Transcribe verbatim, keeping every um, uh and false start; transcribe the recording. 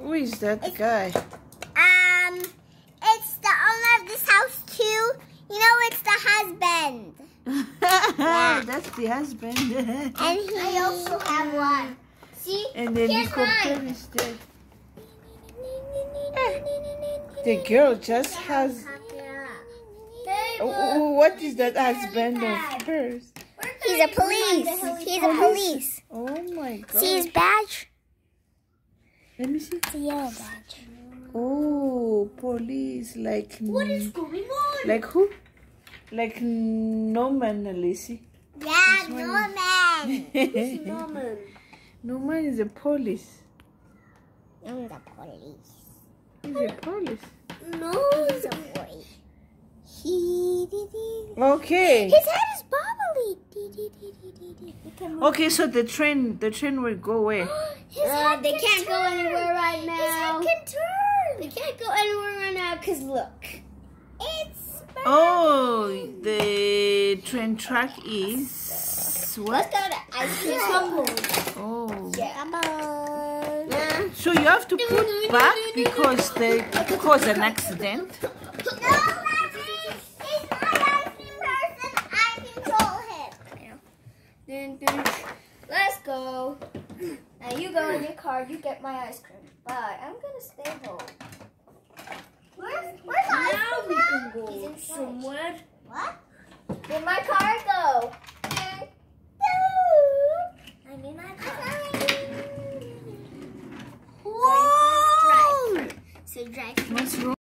Who is that it's, guy? Um, it's the owner of this house too. You know, it's the husband. Yeah. That's the husband. And he, I also have one. See? And then helicopter is there. The girl just has. Oh, what is that husband of hers? He's a police. He's a police. Oh my God. See his badge? Let me see. It's a yellow badge. Oh, police. Like. What is going on? Like who? Like Norman, Alicia. Yeah, Norman. Who's Norman? Norman is a police. I'm the police. He's a police. No, he's a boy. He did it. Okay. His head is bobbly. Okay, so the train, the train will go away. uh, they can't turn. go anywhere right now. His head can turn. They can't go anywhere right now because look, it's. Burning. Oh, the train track is what? Let's go to ice cream. Oh. Yeah. So you have to put back because they cause an accident. No, Daddy. He's not an ice cream person. I control him. Dun, dun. Let's go. Now you go in your car. You get my ice cream. Bye. I'm gonna stay home. Where's Where's the ice cream now? Go. He's in somewhere. What? Where'd my car go? I'm in my car. Whoa! So drive. So drive. What's wrong?